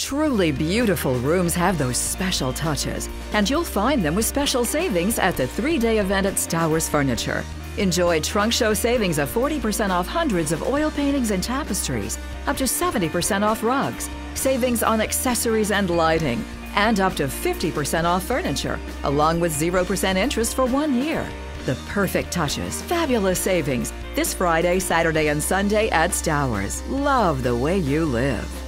Truly beautiful rooms have those special touches, and you'll find them with special savings at the 3-day event at Stowers Furniture. Enjoy trunk show savings of 40% off hundreds of oil paintings and tapestries, up to 70% off rugs, savings on accessories and lighting, and up to 50% off furniture, along with 0% interest for 1 year. The perfect touches, fabulous savings, this Friday, Saturday, and Sunday at Stowers. Love the way you live.